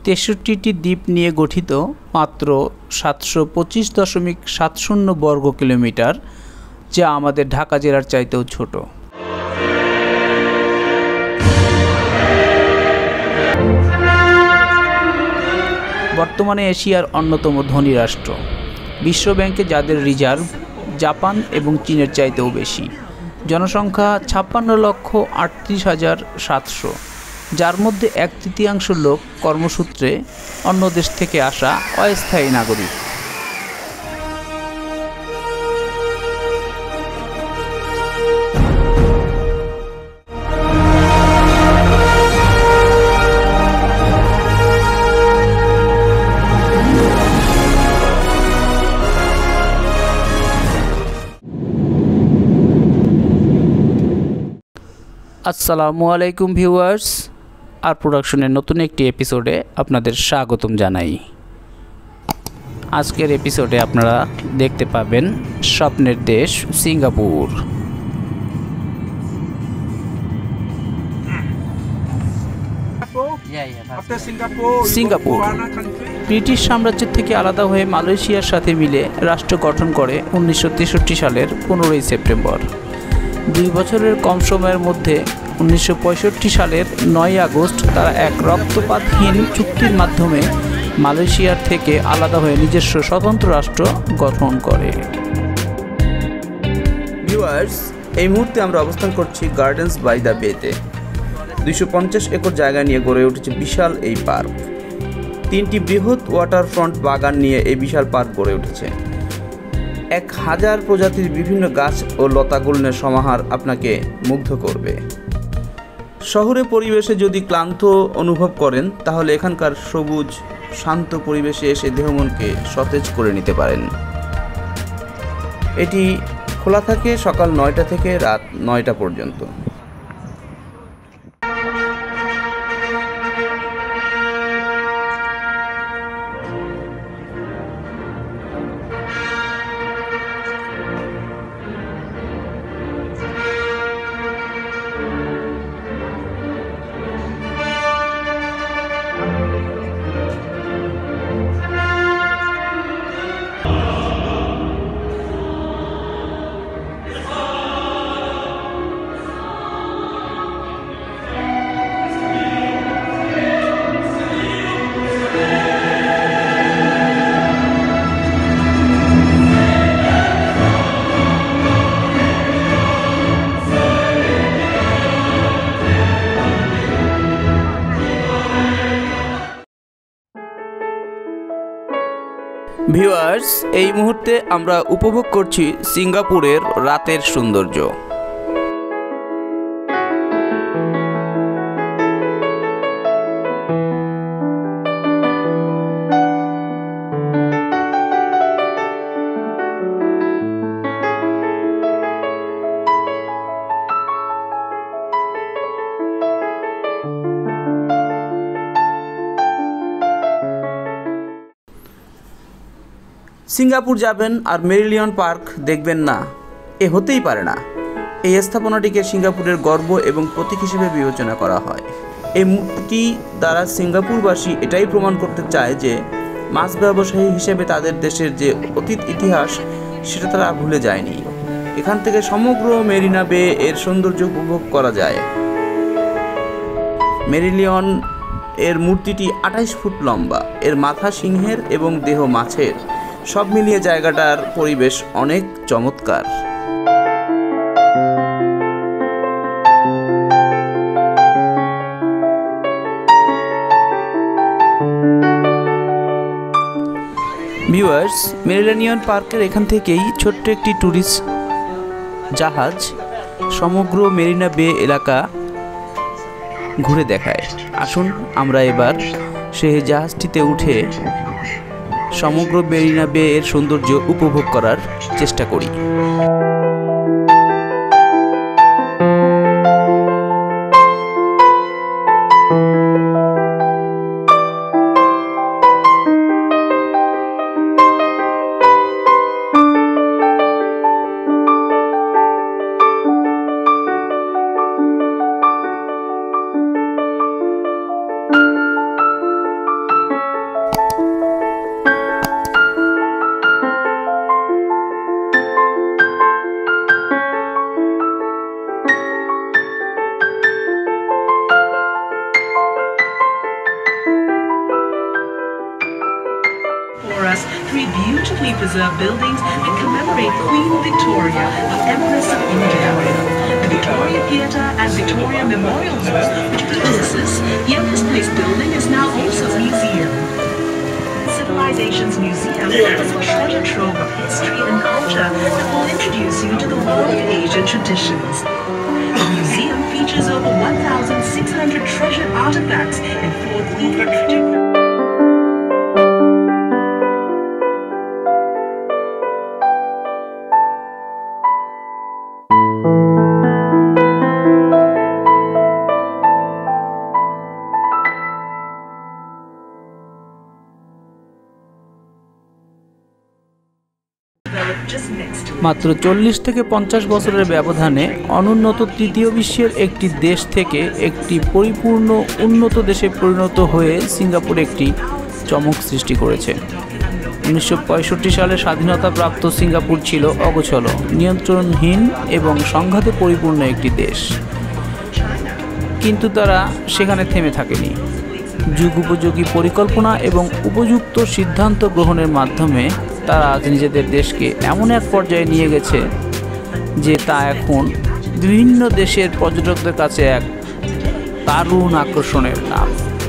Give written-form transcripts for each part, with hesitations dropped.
63টি দ্বীপ নিয়ে গঠিত, মাত্র 725.70 বর্গ কিলোমিটার, যা আমাদের ঢাকা জেলার চাইতেও ছোট। বর্তমানে এশিয়ার অন্যতম ধনী রাষ্ট্র। বিশ্বব্যাংকে যাদের রিজার্ভ জাপান এবং চীনের চাইতেও বেশি। জনসংখ্যা 56,38,700, যার মধ্যে 1/3 লোক কর্মসূত্রে অন্য দেশ থেকে আসা অস্থায়ী নাগরিক। আসসালামু আলাইকুম ভিউয়ার্স, আর প্রোডাকশনের নতুন একটি এপিসোডে আপনাদের স্বাগতম জানাই। আজকের এপিসোডে আপনারা দেখতে পাবেন স্বপ্নের দেশ সিঙ্গাপুর। সিঙ্গাপুর ব্রিটিশ সাম্রাজ্যের থেকে আলাদা হয়ে মালয়েশিয়ার সাথে মিলে রাষ্ট্র গঠন করে 1963 সালের 15 সেপ্টেম্বর। 2 বছরের কম সময়ের মধ্যে 1965 সালের 9 আগস্ট তারা এক রক্তপাতহীন চুক্তির মাধ্যমে মালয়েশিয়ার থেকে আলাদা হয়ে নিজস্ব স্বতন্ত্র রাষ্ট্র গঠন করে। ভিউয়ার্স, এই মুহূর্তে আমরা অবস্থান করছি গার্ডেন্স বাই দ্য বেতে। 250 একর জায়গা নিয়ে গড়ে উঠেছে বিশাল এই পার্ক। 3টি বৃহৎ ওয়াটারফ্রন্ট বাগান নিয়ে এই বিশাল পার্ক গড়ে উঠেছে। 1000 প্রজাতির বিভিন্ন গাছ ও লতাগুল্মের সমাহার আপনাকে মুগ্ধ করবে। শহরের পরিবেশে যদি ক্লান্ত অনুভব করেন, তাহলে এখানকার সবুজ শান্ত পরিবেশে এসে দেহমনকে সতেজ করে নিতে পারেন। এটি খোলা থাকে সকাল 9টা থেকে রাত 9টা পর্যন্ত। ভিউয়ার্স, এই মুহূর্তে আমরা উপভোগ করছি সিঙ্গাপুরের রাতের সৌন্দর্য। সিঙ্গাপুর যাবেন আর মেরিলিয়ন পার্ক দেখবেন না, এ হতেই পারে না। এই স্থাপনাটিকে সিঙ্গাপুরের গর্ব এবং প্রতীক হিসেবে বিবেচনা করা হয়। এই মূর্তিটি দ্বারা সিঙ্গাপুরবাসী এটাই প্রমাণ করতে চায় যে মাছ ব্যবসায়ী হিসেবে তাদের দেশের যে অতীত ইতিহাস, সেটা তারা ভুলে যায়নি। এখান থেকে সমগ্র মেরিনা বে এর সৌন্দর্য উপভোগ করা যায়। মেরিলিয়ন এর মূর্তিটি 28 ফুট লম্বা। এর মাথা সিংহের এবং দেহ মাছের। সব মিলিয়ে জায়গাটার পরিবেশ অনেক চমৎকার। ভিউয়ার্স, মেরিলিয়ন পার্কের এখান থেকেই ছোট্ট একটি ট্যুরিস্ট জাহাজ সমগ্র মেরিনা বে এলাকা ঘুরে দেখায়। আসুন আমরা এবার সেই জাহাজটিতে উঠে সমগ্র মেরিনা বে এর সৌন্দর্য উপভোগ করার চেষ্টা করি। three beautifully preserved buildings that commemorate Queen Victoria, the Empress of India. The Victoria Theatre and Victoria Memorial Hall, which predecessors, the Empress Place building is now also a museum. Civilizations Museum is a treasure trove of history and culture that will introduce you to the world of Asian traditions. The museum features over 1,600 treasured artifacts in 4 themed. মাত্র 40 থেকে 50 বছরের ব্যবধানে অনুন্নত তৃতীয় বিশ্বের একটি দেশ থেকে একটি পরিপূর্ণ উন্নত দেশে পরিণত হয়ে সিঙ্গাপুর একটি চমক সৃষ্টি করেছে। 1965 সালে স্বাধীনতাপ্রাপ্ত সিঙ্গাপুর ছিল অগোছল, নিয়ন্ত্রণহীন এবং সংঘাতে পরিপূর্ণ একটি দেশ, কিন্তু তারা সেখানে থেমে থাকেনি। যুগোপযোগী পরিকল্পনা এবং উপযুক্ত সিদ্ধান্ত গ্রহণের মাধ্যমে তারা আজ নিজেদের দেশকে এমন এক পর্যায়ে নিয়ে গেছে যে তা এখন বিভিন্ন দেশের পর্যটকদের কাছে এক দারুণ আকর্ষণের নাম।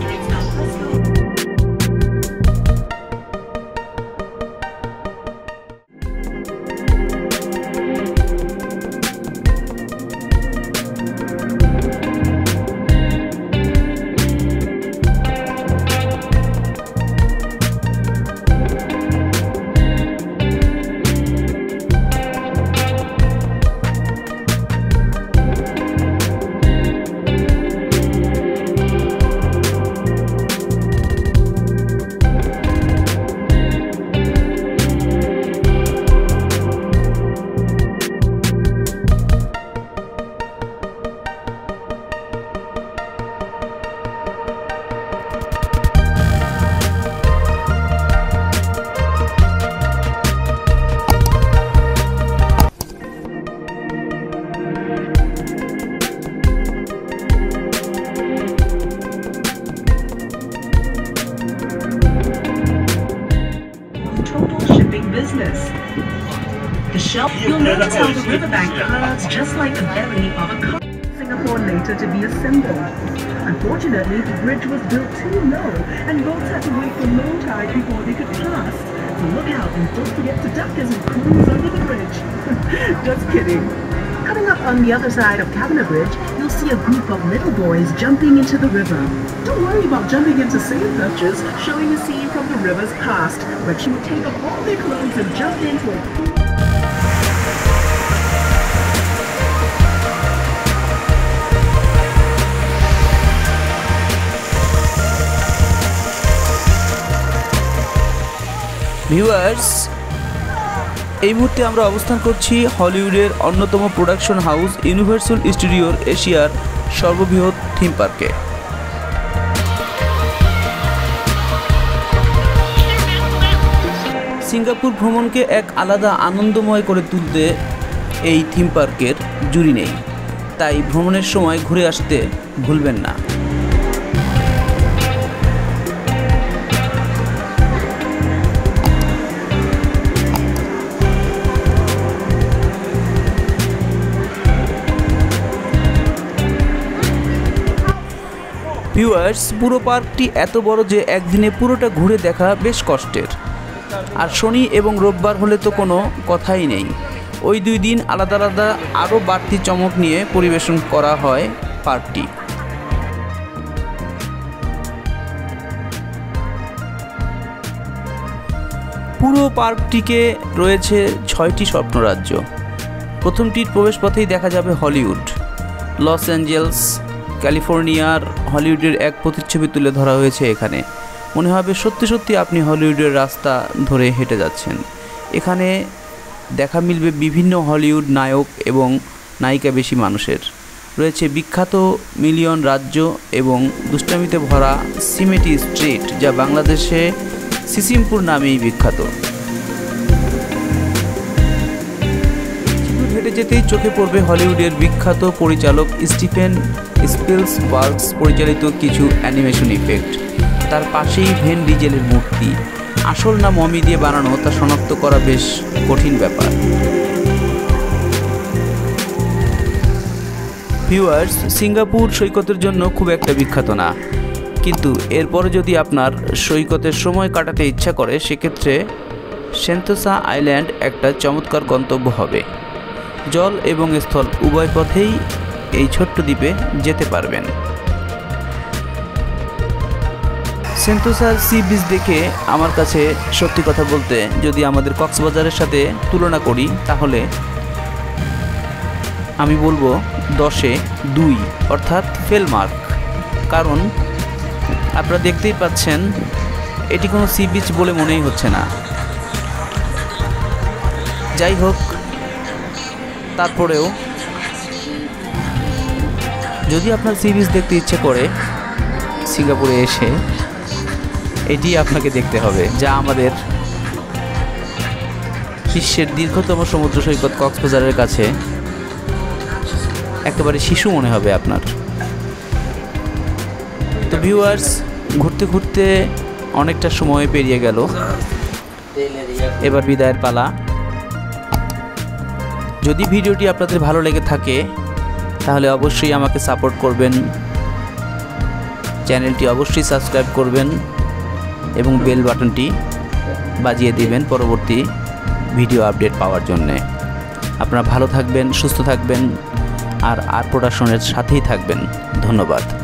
You'll notice how the riverbank curves just like the belly of a car. Singapore later to be assembled. Unfortunately, the bridge was built too low and boats had to wait for low tide before they could pass. So look out and don't forget to duck as we cruise under the bridge. Just kidding. Coming up on the other side of Cabinet Bridge, you'll see a group of little boys jumping into the river. Don't worry about jumping into sand touches, showing a scene from the river's past, where she would take off all their clothes and jump into a pool. Viewers, এই মুহূর্তে আমরা অবস্থান করছি হলিউডের অন্যতম production house universal স্টুডিওর এশিয়ার সর্ববৃহৎ থিম পার্কে। সিঙ্গাপুর ভ্রমণকে এক আলাদা আনন্দময় করে তুলতে এই থিম পার্কের জুড়ি নেই, তাই ভ্রমণের সময় ঘুরে আসতে ভুলবেন না। ভিউয়ার্স, পুরো পার্কটি এত বড় যে একদিনে পুরোটা ঘুরে দেখা বেশ কষ্টের, আর শনি এবং রোববার হলে তো কোনো কথাই নেই। ওই 2 দিন আলাদা আলাদা আরও বাড়তি চমক নিয়ে পরিবেশন করা হয় পার্কটি। পুরো পার্কটিকে রয়েছে 6টি স্বপ্নরাজ্য। প্রথমটির প্রবেশপথেই দেখা যাবে হলিউড। লস অ্যাঞ্জেলস, ক্যালিফোর্নিয়ার হলিউডের এক প্রতিচ্ছবি তুলে ধরা হয়েছে এখানে। মনে হবে সত্যি সত্যি আপনি হলিউডের রাস্তা ধরে হেঁটে যাচ্ছেন। এখানে দেখা মিলবে বিভিন্ন হলিউড নায়ক এবং নায়িকা বেশি মানুষের। রয়েছে বিখ্যাত মিলিয়ন রাজ্য এবং দুষ্টামিতে ভরা সিমেটি স্ট্রিট, যা বাংলাদেশে সিসিমপুর নামেই বিখ্যাত। হেঁটে যেতেই চোখে পড়বে হলিউডের বিখ্যাত পরিচালক স্টিফেন স্পিলবার্গ পরিচালিত কিছু অ্যানিমেশন ইফেক্ট। তার পাশেই ভেন ডিজেলের মূর্তি, আসল না মমি দিয়ে বানানো তা শনাক্ত করা বেশ কঠিন ব্যাপার। ভিউয়ার্স, সিঙ্গাপুর সৈকতের জন্য খুব একটা বিখ্যাত না, কিন্তু এরপরে যদি আপনার সৈকতের সময় কাটাতে ইচ্ছা করে সেক্ষেত্রে সেন্তোসা আইল্যান্ড একটা চমৎকার গন্তব্য হবে। জল এবং স্থল উভয় পথেই এই ছোট্ট দ্বীপে যেতে পারবেন। সেন্তোসার সি বিচ দেখে আমার কাছে সত্যি কথা বলতে যদি আমাদের কক্সবাজারের সাথে তুলনা করি তাহলে আমি বলবো 10-এ 2, অর্থাৎ ফেল মার্ক। কারণ আপনারা দেখতেই পাচ্ছেন এটি কোনো সি বিচ বলে মনেই হচ্ছে না। যাই হোক, তারপরেও যদি আপনার সি বিচ দেখতে ইচ্ছে করে সিঙ্গাপুরে এসে এটি আপনাকে দেখতে হবে, যা আমাদের বিশ্বের দীর্ঘতম সমুদ্র সৈকত কক্সবাজারের কাছে একেবারে শিশু মনে হবে আপনার। তো ভিউয়ার্স, ঘুরতে ঘুরতে অনেকটা সময় পেরিয়ে গেল, এবার বিদায়ের পালা। যদি ভিডিওটি আপনাদের ভালো লেগে থাকে তাহলে অবশ্যই আমাকে সাপোর্ট করবেন, চ্যানেলটি অবশ্যই সাবস্ক্রাইব করবেন এবং বেল বাটনটি বাজিয়ে দিবেন পরবর্তী ভিডিও আপডেট পাওয়ার জন্যে। আপনারা ভালো থাকবেন, সুস্থ থাকবেন আর প্রোডাকশনের সাথেই থাকবেন। ধন্যবাদ।